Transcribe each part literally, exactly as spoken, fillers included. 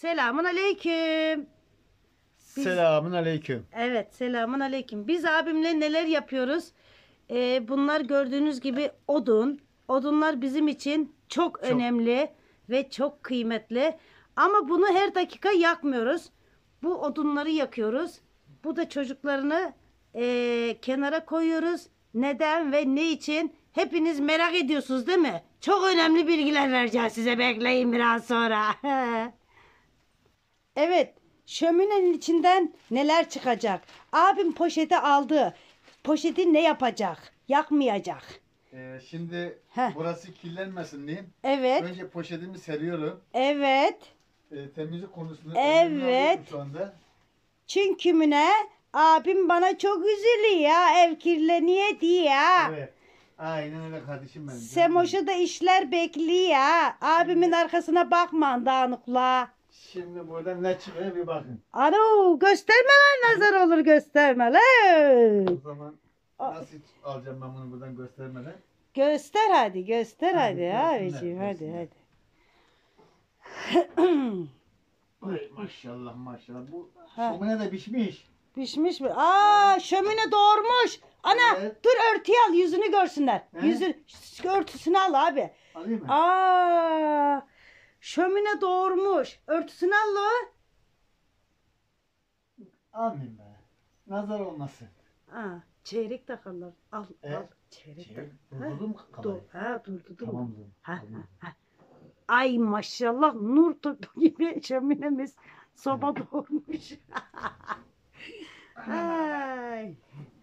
Selamun aleyküm. Biz- Selamun aleyküm. Evet, selamun aleyküm. Biz abimle neler yapıyoruz? Ee, bunlar gördüğünüz gibi odun. Odunlar bizim için çok, Çok. önemli ve çok kıymetli. Ama bunu her dakika yakmıyoruz. Bu odunları yakıyoruz. Bu da çocuklarını ee, kenara koyuyoruz. Neden ve ne için? Hepiniz merak ediyorsunuz değil mi? Çok önemli bilgiler vereceğim size. Bekleyin biraz sonra. Evet, şöminenin içinden neler çıkacak? Abim poşeti aldı. Poşeti ne yapacak? Yakmayacak. Ee, şimdi Heh. burası kirlenmesin diye. Evet, Önce poşetimi seriyorum. evet. Ee, temizlik konusunda Evet. önlemimi alıyorum şu anda. Çünkü müne abim bana çok üzülüyor ya, ev kirleniyor diye ya. Evet. Aynen öyle kardeşim benim. Semoş'u da işler bekliyor. Abimin arkasına bakma dağınıkla. Şimdi burada ne çıkıyor bir bakın. Alo, gösterme lan, nazar olur gösterme lan. O zaman nasıl alacağım ben bunu buradan göstermeden? Göster hadi, göster hadi, Hadi, abiciğim, hadi görsünler, hadi. Ay, maşallah maşallah. Bu Ha. şömine de pişmiş. Pişmiş mi? Aa, şömine doğurmuş. Ana, Evet. dur örtüyü al, yüzünü görsünler. He? Yüzü, örtüsünü al abi. Alayım mı? Aa, şömine doğurmuş. Örtüsünü al lo. Almayayım ben. Nazar olmasın. Aa, çeyrek takarlar. Al, al. Evet. Çeyrek Şey, tak. durdurdun mu Dur, kamerayı? ha, dur, dur, dur. Tamam dur. Ha, Tamam. ha, ha. Ay maşallah, nur topu gibi şöminemiz soba doğurmuş. Ay.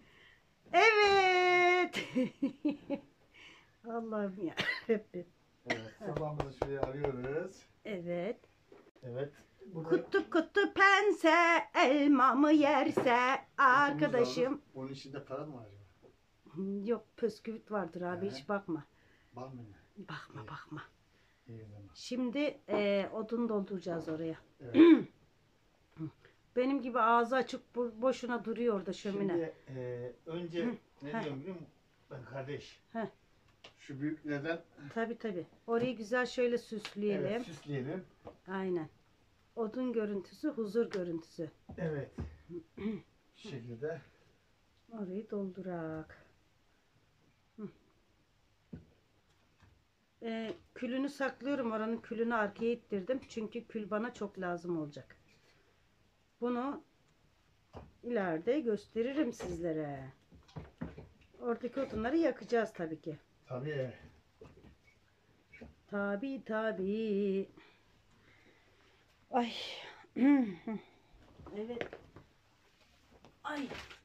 Evet. Allah'ım ya. Evet, sabahımızı şuraya alıyoruz. Evet. Evet. Burada Kutu kutu pense elmamı yerse arkadaşım. Onun içinde para mı var acaba? Yok, pösküvit vardır abi, He. hiç bakma. Var mı? Bakma İyi. bakma. İyi o zaman. Şimdi e, odun dolduracağız oraya. Evet. Benim gibi ağzı açık bo- boşuna duruyor orada şömine. Şimdi e, önce Hı. ne Heh. diyorum biliyor musun? Ben kardeş. Heh. Şu büyüklerden Tabii tabii. Orayı güzel şöyle süsleyelim. evet, süsleyelim. Aynen. Odun görüntüsü, huzur görüntüsü. Evet. Şu şekilde. Orayı doldurak. Hı. Ee, külünü saklıyorum. Oranın külünü arkaya ittirdim. Çünkü kül bana çok lazım olacak. Bunu ileride gösteririm sizlere. Oradaki odunları yakacağız tabii ki. Tabii. Tabii tabii. Ay. Evet. Ay.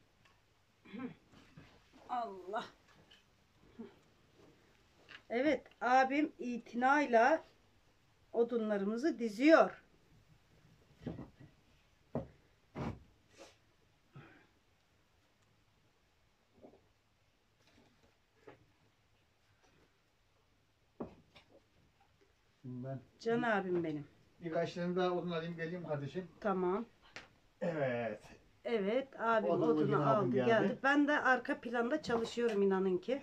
Allah. Evet, abim itinayla odunlarımızı diziyor. Şimdi ben Can abim benim. birkaç tane daha odun alayım geleyim kardeşim. Tamam. Evet. Evet, abim Odunu odunu yine aldım, aldı geldi. geldi. Ben de arka planda çalışıyorum, inanın ki.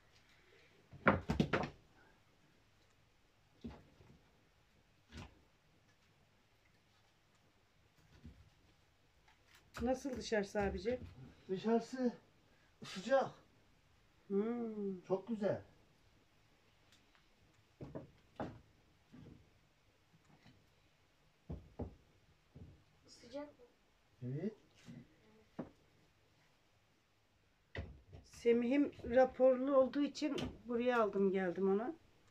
Nasıl dışarısı abici? Dışarısı sıcak. Hmm. Çok güzel. Sıcak mı? Evet. Semih'im raporlu olduğu için buraya aldım geldim onu.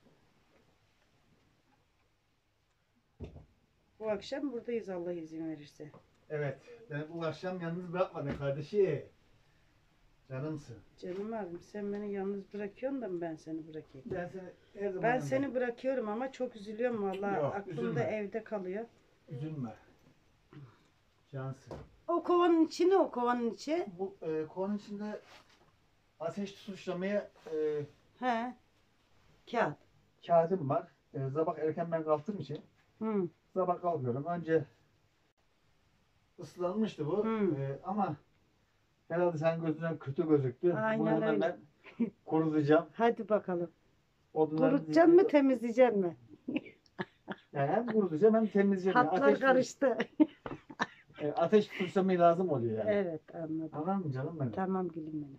Bu akşam buradayız Allah izin verirse. Evet. Ben bu akşam yalnız bırakmadın kardeşim. Canımsın. Canım abim, sen beni yalnız bırakıyorsun da mı ben seni bırakayım? Ben seni her zaman Ben yanındayım. seni bırakıyorum ama çok üzülüyorum vallahi. Yok, Aklım da üzülme. evde kalıyor. Üzülme. Cansın. O kovanın içi ne, o kovanın içi? Bu e, kovanın içinde ateş tutuşlamaya e, He. Kağıt. kağıdım var. E, sabah erken ben kalktığım için Hı. sabah kalkıyorum. Önce ıslanmıştı bu. Hmm. E, ama herhalde sen gözünden kötü gözüktü. Aynen Bunu hemen öyle. ben kurutacağım. Hadi bakalım. Odunları Kurutacaksın mı, temizleyeceksin mi? Yani hem kurutacağım hem temizleyeceğim. Yani Hatlar ateş, karıştı. e, ateş tutuşturmayı lazım oluyor yani. Evet anladım. Anladın mı canım benim? Tamam gülüm benim.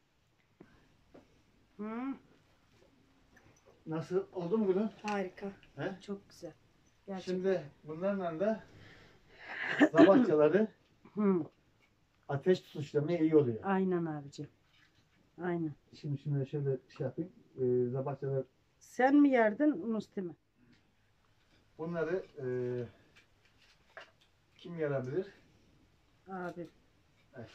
Hı, Nasıl? Oldu mu gülüm? harika. He? Çok güzel. Gerçekten. Şimdi bunlarla da sabahçaları Hı, ateş tutuşturmaya iyi oluyor. aynen abicim. Aynen. Şimdi şimdi şöyle şey yapayım. Ee, sabahçalar Sen mi yerdin Musti mi? bunları e, kim yarabilir? Abi. Evet.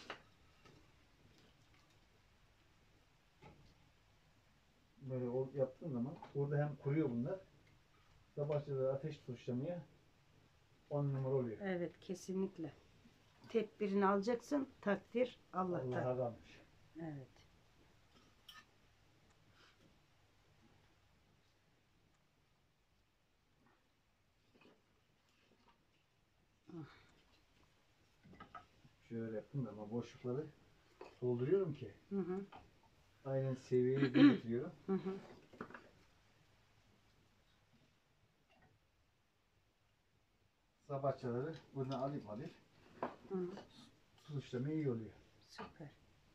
Böyle o yaptığın zaman orada hem kuruyor bunlar. Sabahçaları ateş tutuşturmaya on numara oluyor. Evet kesinlikle. Tedbirini alacaksın. Takdir Allah'tan. Allah'a kalmış. Evet. Şöyle yaptım da ama boşlukları dolduruyorum ki Hı hı. aynen seviyeye getiriyorum. Hı hı. Sabahçaları buradan alayım alayım. Hı hı. Tutuşturmaya iyi oluyor. Süper.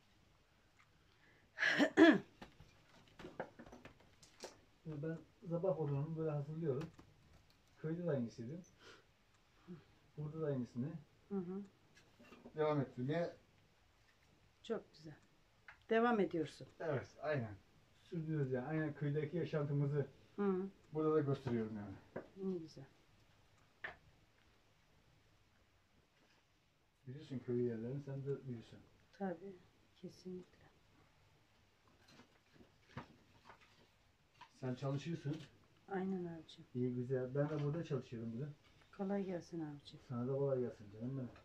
Şimdi ben sabah odunumu böyle hazırlıyorum. Köyde de aynısıydı. Burada da aynısını Hı hı. devam ettirmeye. Çok güzel. Devam ediyorsun. Evet, aynen. Sürdürüyoruz yani. Aynen köydeki yaşantımızı Hı hı. burada da gösteriyorum yani. Ne güzel. Biliyorsun köy yerlerini, sen de biliyorsun. Tabii. Kesinlikle. Sen çalışıyorsun. Aynen abicim. İyi güzel. Ben de burada çalışıyorum bugün. Kolay gelsin abicim. Sana da kolay gelsin canım benim.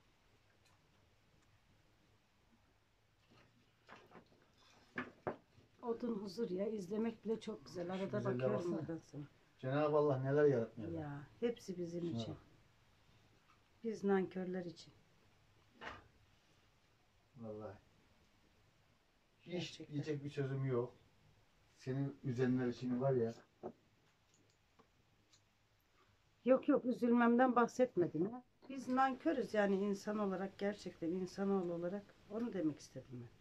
Odun huzur ya. İzlemek bile çok güzel. Arada güzelliğe bakıyorum baksana. odasına. Cenab-ı Allah neler yaratmıyor. Ya. Ya hepsi bizim Şuna için. bak. Biz nankörler için. Vallahi. Hiç Gerçekten. diyecek bir sözüm yok. Senin üzenler için var ya. Yok yok üzülmemden bahsetmedim ya. Biz nankörüz yani insan olarak gerçekten insanoğlu olarak onu demek istedim ben.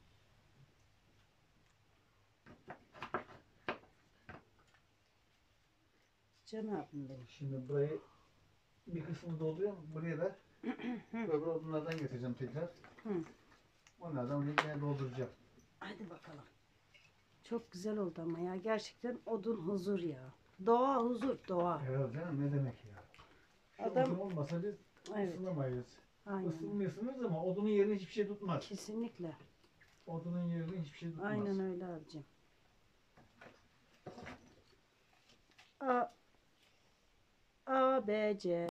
Can abim benim. Şimdi burayı bir kısmını dolduruyorum. Buraya da öbür odunlardan getireceğim tekrar. Hı. Onlardan yine dolduracağım. Hadi bakalım. Çok güzel oldu ama ya gerçekten odun huzur ya. Doğa huzur doğa. Evet canım ne demek ya. Şu Adam- odun olmasa biz Evet. ısınamayız. Aynen. Isınmıyorsunuz ama odunun yerini hiçbir şey tutmaz. Kesinlikle. Odunun yerini hiçbir şey tutmaz. Aynen öyle abicim. A A B C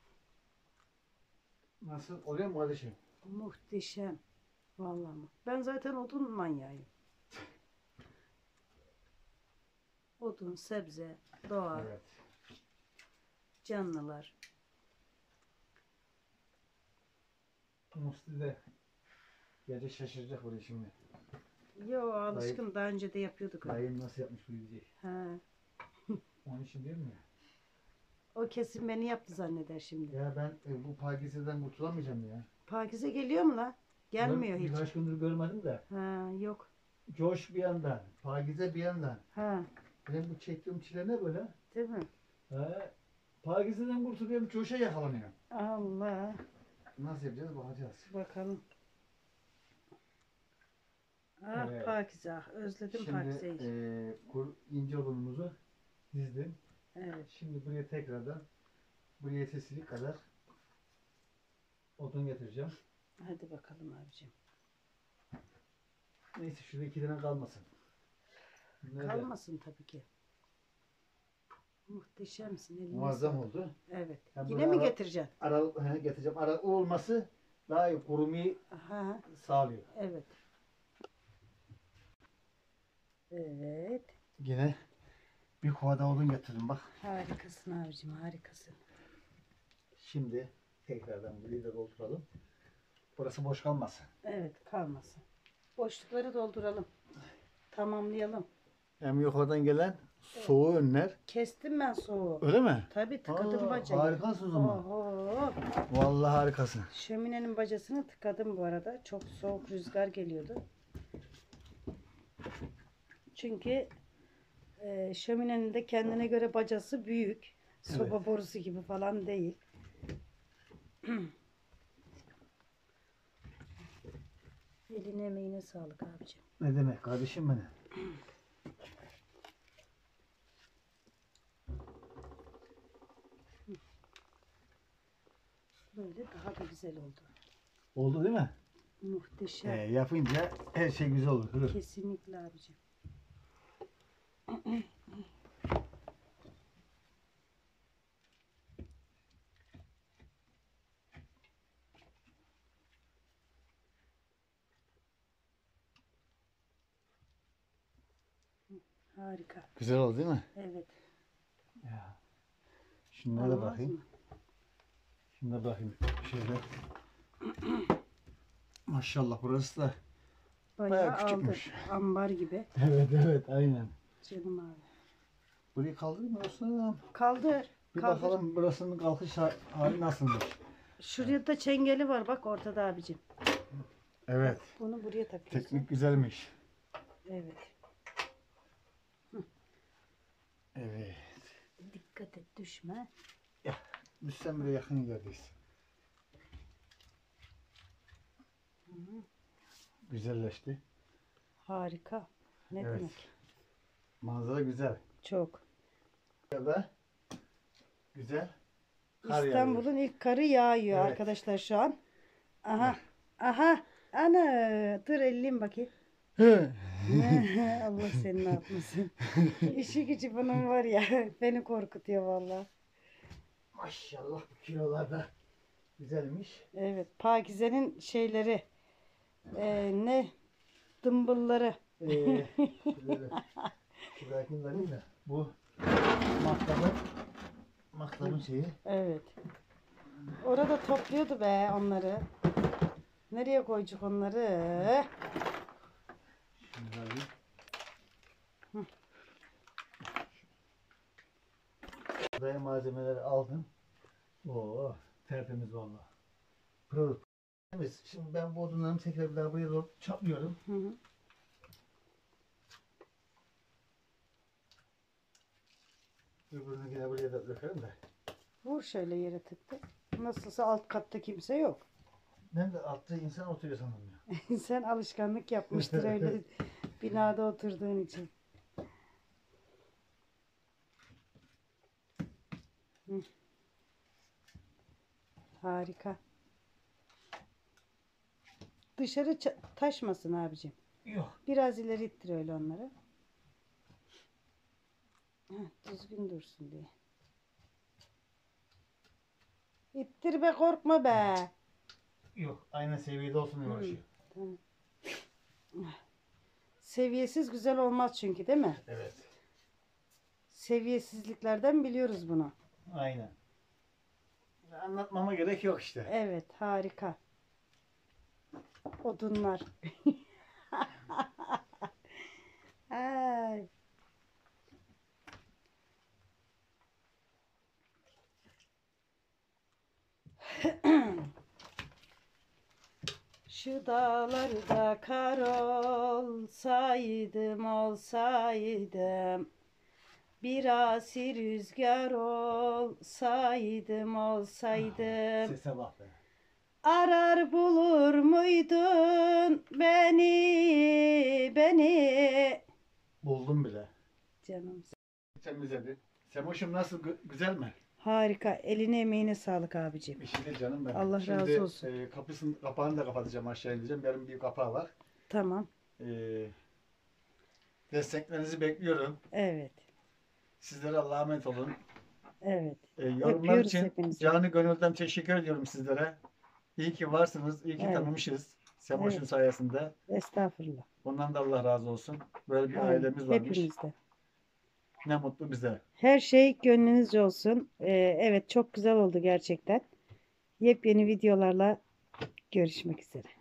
Nasıl? Oluyor mu kardeşim? muhteşem. Vallahi mu- ben zaten odun manyağıyım. Odun, sebze, doğa, Evet. canlılar. Musti de gece şaşıracak burayı şimdi. Yo alışkın daha önce de yapıyorduk öyle. Dayım nasıl yapmış bu diyecek. He. Onun için değil mi? O kesin beni yaptı zanneder şimdi. Ya ben e, bu Pakize'den kurtulamayacağım ya. Pakize geliyor mu la? Gelmiyor Ben hiç. Birkaç gündür görmedim de. Ha yok. Coş bir yandan, Pakize bir yandan. Ha Benim bu çektiğim çile ne böyle? değil mi? He. Pakize'den kurtuluyorum, Coş'a yakalanıyorum. Allah. Nasıl yapacağız bakacağız. Bakalım. Ah Evet. Pakize ah. Özledim Şimdi Pakize'yi. e, kur, ince odunumuzu dizdim. Evet. Şimdi buraya tekrardan buraya yetesilik kadar odun getireceğim. Hadi bakalım abicim. Neyse şurada iki tane kalmasın. Nerede? Kalmasın tabii ki. Muhteşemsin. Eline Muazzam sağlık. oldu. Evet. Ben Yine böyle mi ara- getireceksin? Aralık he, getireceğim. Aralık olması daha iyi kurumayı Aha. sağlıyor. Evet. Evet. Yine bir kova da odun getirdim bak. Harikasın abicim harikasın. Şimdi tekrardan burayı da dolduralım. Burası boş kalmasın. Evet kalmasın. Boşlukları dolduralım. Tamamlayalım. Hem yukarıdan gelen soğuğu önler. Kestim ben soğuğu. Öyle mi? Tabii tıkadım Aa, bacayı. harikasın o zaman. Oho. Vallahi harikasın. Şöminenin bacasını tıkadım bu arada. Çok soğuk rüzgar geliyordu. Çünkü e, şöminenin de kendine göre bacası büyük. Soba Evet. borusu gibi falan değil. Eline emeğine sağlık abicim. Ne demek kardeşim benim. Böyle daha da güzel oldu. Oldu değil mi? Muhteşem. Ee, yapınca her şey güzel olur. Dur. Kesinlikle abicim. Harika. Güzel oldu değil mi? Evet. Ya. Şunlara da Olmaz bakayım. mı? Şunlara bakayım. Şöyle. Maşallah burası da Bayağı, bayağı aldı. küçükmüş. Ambar gibi. Evet evet aynen. Canım abi. Burayı kaldırır mı Osman? Kaldır. Bir kaldır. bakalım burasının kalkış ha- hali nasılmış. Şuraya da çengeli var bak ortada abicim. Evet. Bunu buraya takıyorsun. Teknik güzelmiş. Evet. Evet. Dikkat et düşme. Düşsem bile yakın yerdeyiz. Güzelleşti. Harika. Ne Evet. demek? Manzara güzel. Çok. Ya da güzel. Kar yağıyor. İstanbul'un ilk karı yağıyor Evet. arkadaşlar şu an. Aha. Aha. Ana. Dur elleyim bakayım. Hı. Allah seni ne yapmasın. İşi gücü bunun var ya. Beni korkutuyor vallahi. Maşallah bu kilolar da güzelmiş. Evet. Pakize'nin şeyleri. Ee, ne? Dımbılları. Ee, şöyle şuradakini vereyim de bu maktabın maktabın şeyi. Evet. Orada topluyordu be onları. Nereye koyacak onları? Şunu da alayım. Buraya malzemeleri aldım. Oo tertemiz valla. Pırıl. Evet, şimdi ben bu odunlarımı tekrar bir daha buraya doğru çaplıyorum. Hı hı. Öbürünü yine buraya da dökerim de. Vur şöyle yere tıktı. Nasılsa alt katta kimse yok. Ben de altta insan oturuyor sanırım ya. Sen alışkanlık yapmıştır öyle binada oturduğun için. Hı. Harika. Dışarı ça- taşmasın abicim. Yok. Biraz ileri ittir öyle onları. Heh, düzgün dursun diye. İttir be korkma be. Yok. Aynı seviyede olsun diye Hı. uğraşıyor. Tamam. Seviyesiz güzel olmaz çünkü değil mi? Evet. Seviyesizliklerden biliyoruz bunu. Aynen. Anlatmama gerek yok işte. Evet, harika. Odunlar. Ay. Şu dağlarda kar olsaydım olsaydım, biraz rüzgar olsaydım olsaydım, Sese bak be. arar bulur muydun beni beni? Buldum bile. Canım. Temizledi. Semoş'um nasıl? Gü- güzel mi? Harika. Eline emeğine sağlık abicim. İşi de canım benim. Allah Şimdi, razı olsun. E, kapısını, kapağını da kapatacağım, aşağı indireceğim. Benim bir kapağı var. Tamam. E, desteklerinizi bekliyorum. Evet. Sizlere Allah'a emanet olun. Evet. E, yorumlar Öpüyoruz için hepinizi. canı gönülden teşekkür ediyorum sizlere. İyi ki varsınız. İyi ki Evet. tanımışız. Semoş'un Evet. sayesinde. Estağfurullah. Ondan da Allah razı olsun. Böyle bir Aynen. ailemiz varmış. Hepimizde. Ne mutlu bize. Her şey gönlünüzce olsun. Ee, evet çok güzel oldu gerçekten. Yepyeni videolarla görüşmek üzere.